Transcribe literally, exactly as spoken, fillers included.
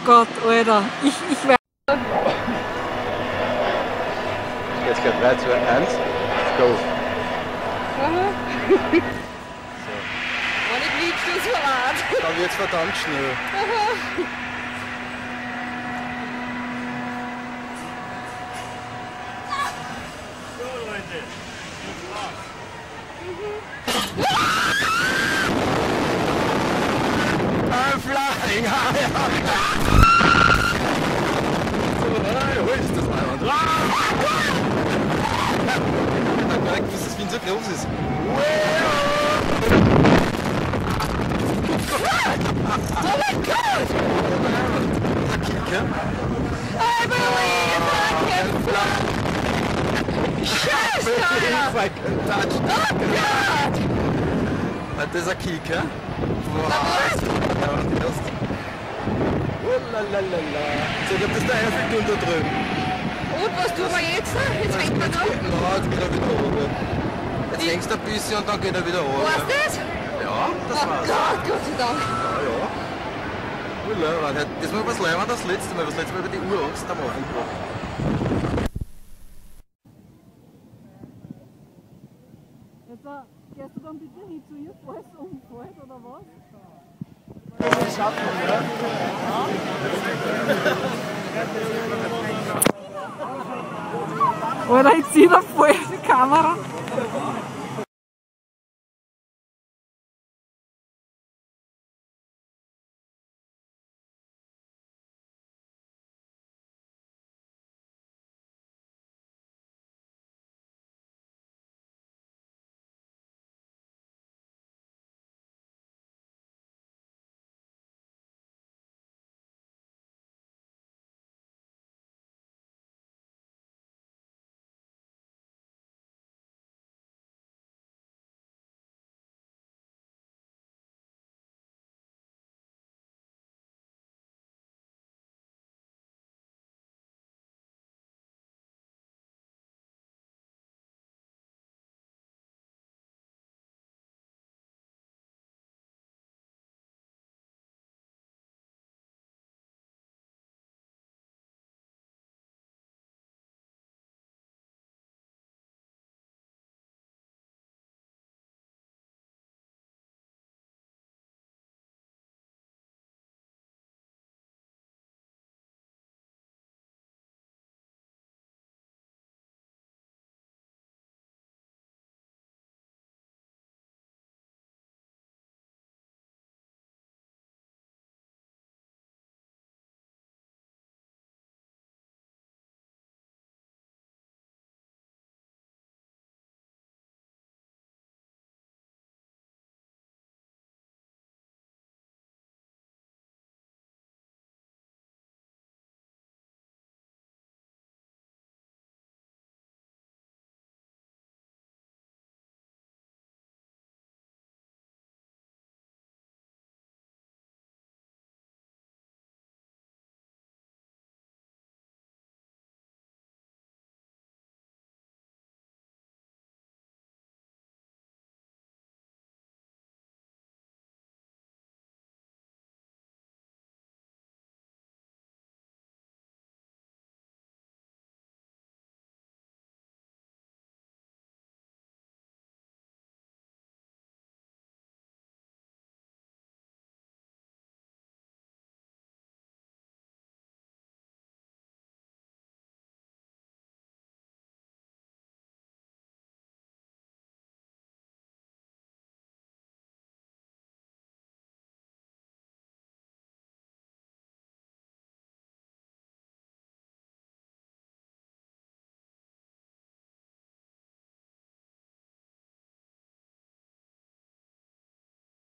Gott, Alter. Ich, ich werde. Jetzt geht drei, zwei, eins, go. Aha. So. Wenn ich liegst du so weit. Dann wird's verdammt schnell. Aha. So Leute, das war's. I'm flying high. So, wo ist das Leihwand? Ich hab gar nicht gewusst, dass Wien so groß ist. Oh mein Gott! Kicker. I believe I can fly! Scheiße, Alter! I can touch. Oh Gott! Das ist ein Kicker. Wow. Ja, die hast du. Oh la la la la. So, ich hab das da Eiffelturm da drüben. Und was tun wir jetzt? Jetzt hängt man noch. Ja, jetzt geht er wieder runter. Jetzt hängst du ein bisschen und dann geht er wieder runter. War's das? Ja, das Oh war's. Gott, Gott sei Dank. Ja, ja. Ulla, das war was Leihwand das letzte Mal, das letzte Mal über die Uhr Angst am Anfang gebracht. Jetzt äh, gehst du dann bitte nicht zu ihr, falls es umfällt oder was? Oder ich zieh da voll die Kamera.